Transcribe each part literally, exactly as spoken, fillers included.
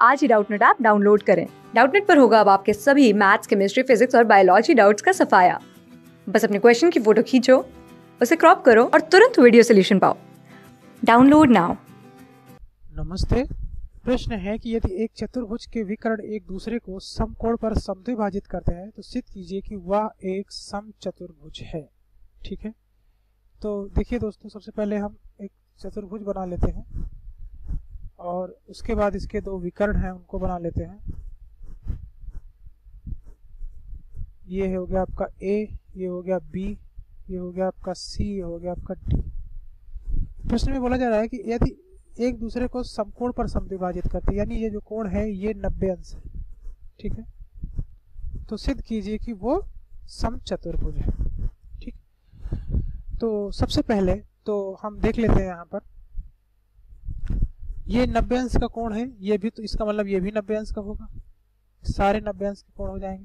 आज ही Doubtnut app download करें। डाउटनेट पर होगा अब आपके सभी मैथ्स, केमिस्ट्री, फिजिक्स और बायोलॉजी डाउट्स का सफाया। बस अपने क्वेश्चन की फोटो खींचो, उसे क्रॉप करो और तुरंत वीडियो सोल्यूशन पाओ। Download now. नमस्ते। प्रश्न है कि यदि एक चतुर्भुज के विकर्ण एक दूसरे को समकोण पर समद्विभाजित करते हैं तो सिद्ध कीजिए कि वह एक समचतुर्भुज है। ठीक है, तो देखिए दोस्तों, सबसे पहले हम एक चतुर्भुज बना लेते हैं और उसके बाद इसके दो विकर्ण हैं उनको बना लेते हैं। ये हो गया आपका ए, ये हो गया बी, ये हो गया आपका सी, ये हो गया आपका डी। प्रश्न में बोला जा रहा है कि यदि एक दूसरे को समकोण पर समद्विभाजित करते, यानी ये जो कोण है ये नब्बे अंश है। ठीक है, तो सिद्ध कीजिए कि वो समचतुर्भुज है। ठीक, तो सबसे पहले तो हम देख लेते हैं यहाँ पर ये नब्बे अंश का कोण है, ये भी, तो इसका मतलब ये भी नब्बे अंश का होगा, सारे नब्बे अंश के कोण हो जाएंगे।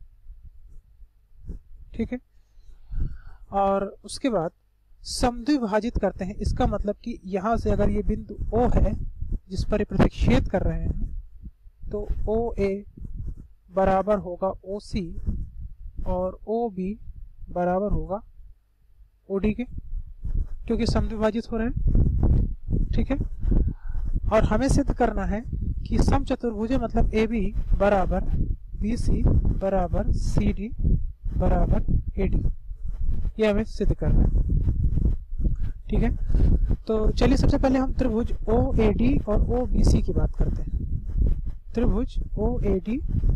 ठीक है, और उसके बाद समद्विभाजित करते हैं, इसका मतलब कि यहां से अगर ये बिंदु O है जिस पर ये प्रतिच्छेद कर रहे हैं तो O A बराबर होगा O C और O B बराबर होगा O D के, क्योंकि समद्विभाजित हो रहे हैं। ठीक है, और हमें सिद्ध करना है कि समचतुर्भुज मतलब A B बराबर B C बराबर C D बराबर A D, ये हमें सिद्ध करना है। ठीक है, तो चलिए सबसे पहले हम त्रिभुज O A D और O B C की बात करते हैं। त्रिभुज O A D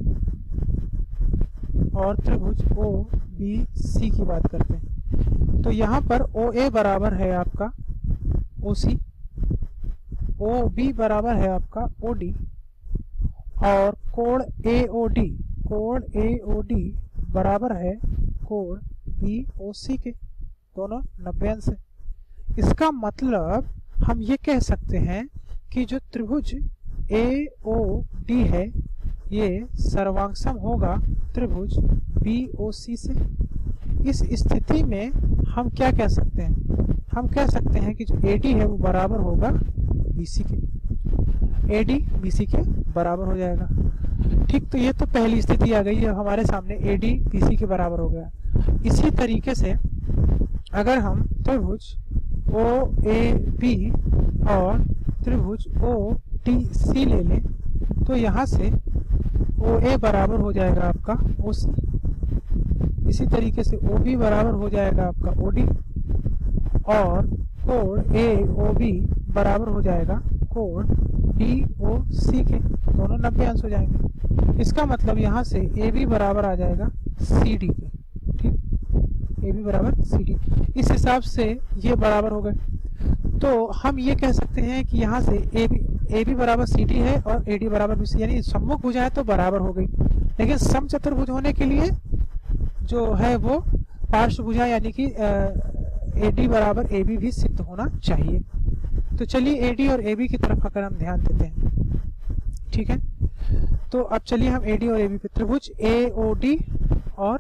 और त्रिभुज O B C की बात करते हैं। तो यहाँ पर O A बराबर है आपका O C, O B बराबर है आपका O D और कोण A O D, कोण A O D बराबर है कोण B O C के, दोनों नब्बे अंश है। इसका मतलब हम ये कह सकते हैं कि जो त्रिभुज A O D है ये सर्वांगसम होगा त्रिभुज B O C से। इस स्थिति में हम क्या कह सकते हैं? हम कह सकते हैं कि जो A D है वो बराबर होगा B C के, A D B C के बराबर हो जाएगा। ठीक, तो ये तो पहली स्थिति आ गई है हमारे सामने, A D B C के बराबर हो गया। इसी तरीके से अगर हम त्रिभुज O A B और त्रिभुज O D C ले लें तो यहाँ से O A बराबर हो जाएगा आपका O C, इसी तरीके से O B बराबर हो जाएगा आपका O D और कोण A O B बराबर हो जाएगा कोण D O C के, दोनों नब्बे अंश हो जाएंगे। इसका मतलब यहाँ से A B बराबर आ जाएगा C D के। ठीक, A B बराबर C D, इस हिसाब से ये बराबर हो गए। तो हम ये कह सकते हैं कि यहाँ से A B A B बराबर C D है और A D बराबर B C, यानी सम्मुख भुजाएं तो बराबर हो गई, लेकिन समचतुर्भुज होने के लिए जो है वो पार्श्वभुजा यानी कि A D बराबर A B भी सिद्ध होना चाहिए। तो चलिए A D और A B की तरफ अगर हम ध्यान देते हैं। ठीक है, तो अब चलिए हम A D और A B पे त्रिभुज A O D और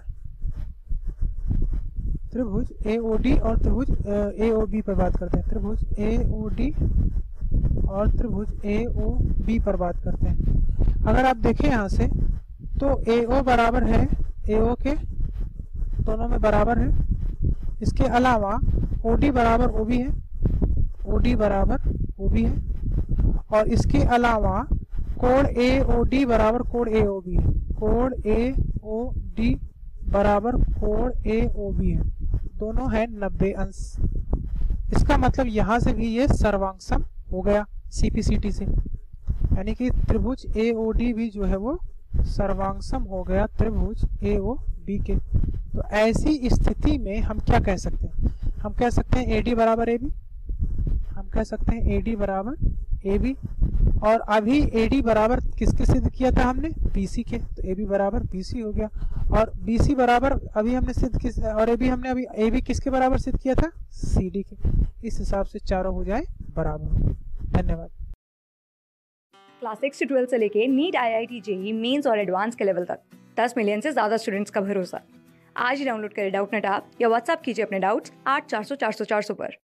त्रिभुज A O D और त्रिभुज A O B पर बात करते हैं। त्रिभुज A O D और त्रिभुज A O B पर बात करते हैं। अगर आप देखें यहाँ से तो A O बराबर है A O के, दोनों में बराबर है। इसके अलावा O D बराबर O B है, O D बराबर O B है और इसके अलावा कोण A O D बराबर कोण A O B है, कोण A O D बराबर कोण A O B है, दोनों है नब्बे अंश। इसका मतलब यहाँ से भी ये सर्वांगसम हो गया C P C T से, यानी कि त्रिभुज A O D भी जो है वो सर्वांगसम हो गया त्रिभुज A O B के। तो ऐसी स्थिति में हम क्या कह सकते हैं? हम कह सकते हैं A D बराबर A B, हम कह सकते हैं A D बराबर A B, और अभी A D बराबर किसके सिद्ध किया था हमने? B C के, तो A B बराबर B C हो गया और B C बराबर अभी हमने सिद्ध किस और A B हमने अभी A B किसके बराबर सिद्ध किया था? C D के। इस हिसाब से चारों हो जाए बराबर। धन्यवाद। क्लास सिक्स से ट्वेल्थ से लेके NEET, I I T, JEE mains और एडवांस के लेवल तक दस मिलियन से ज्यादा स्टूडेंट्स का भरोसा। आज ही डाउनलोड करें डाउटनेट ऐप या व्हाट्सएप कीजिए अपने डाउट्स आठ चार सौ चार सौ चार सौ पर।